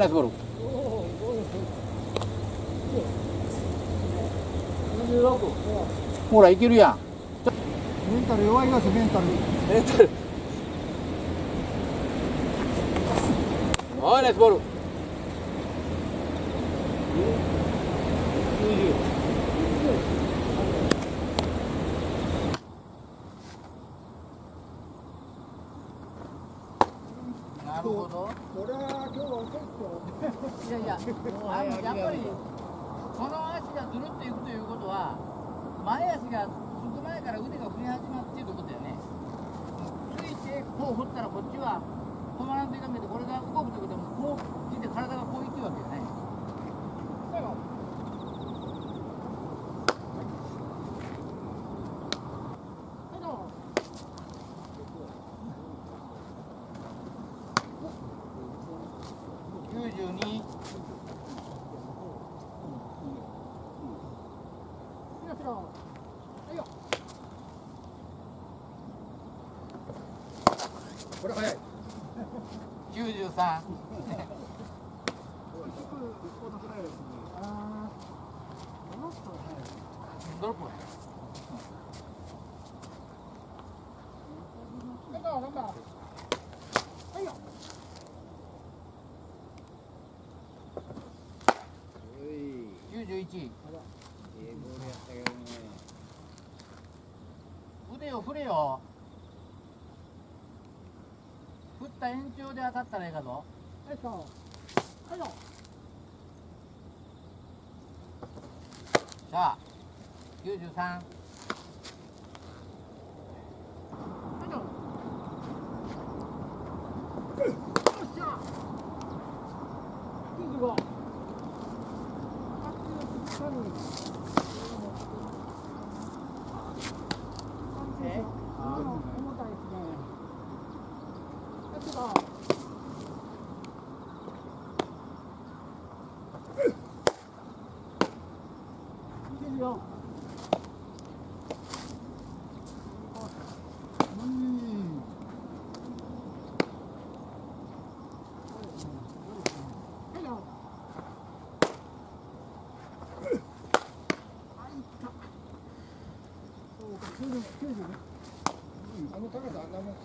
ナイスボール。ほらいけるやん。 メンタル弱いますメンタル。 はい、ナイスボール。なるほど。 これは今日は結構。 いやいや、やっぱりこの足がずるっといくということは、前足がつく前から腕が振り始まっているということだよね。ついてこう振ったらこっちは止まらんといかんけど、これが動くということはこう来て体がこういってるわけよね。92。 これ早い。 93。ドロップ。91。腕を振れよ。振った延長で当たったらええかぞ。さあ、93。 あの高さあんなもん。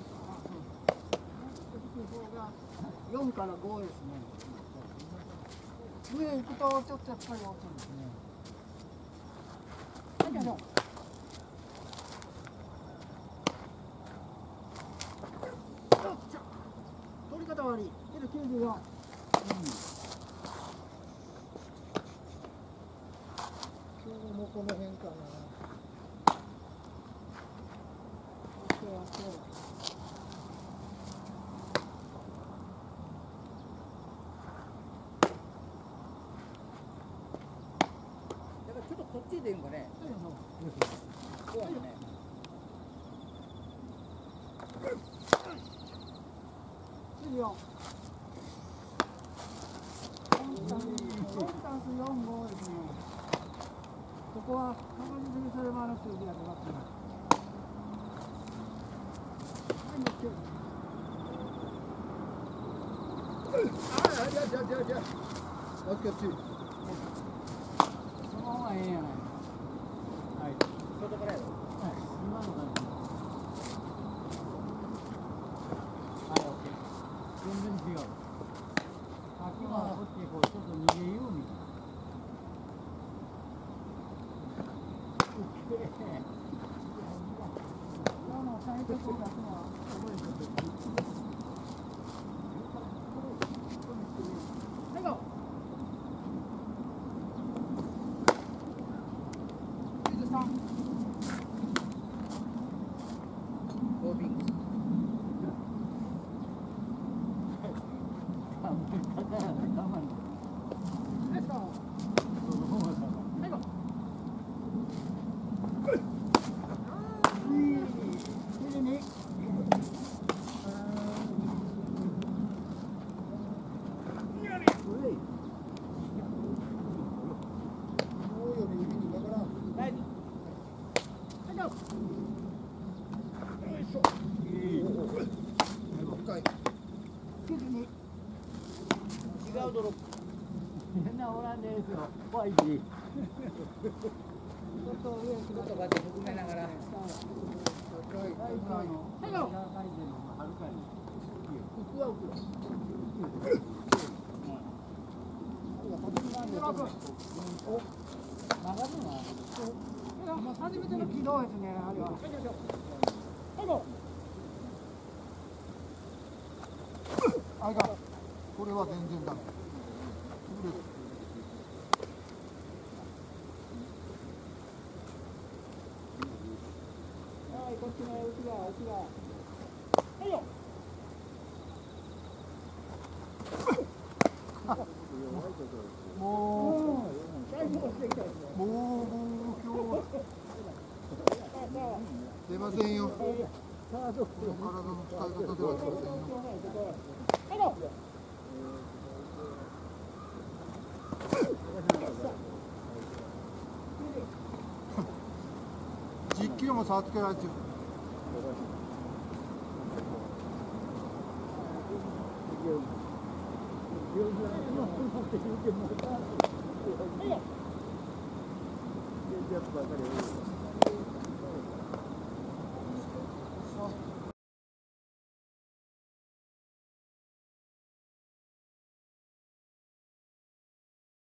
4から5ですね。上行くとちょっとやっぱり大きいですね。取り方悪い。けど94。今日もこの辺かな。 ちょっとこっちでいいんかね。そうやね。 94。コンスタンス4、5ですね。ここは確実にそれも数字が出ますね。その方がええんやない。 はい。外からやろ。 はい。今のがね。 はい、オッケー。 全然違う。さっきはこっちでこうちょっと逃げようみたいな。今の最初こう出すのは覚えてる。 うドロップ。みんなおらんですよ。怖いし。ちょっとこうやって含めながら。 初めての軌道ですね、あれは。 あれか。これは全然ダメ。 はい、こっちの内側、内側。はいよ。 も最後してきたやつね。 う今日出ませんよ。この体の使い方では出ませんよ。10キロも差つけられてる。 Thank you.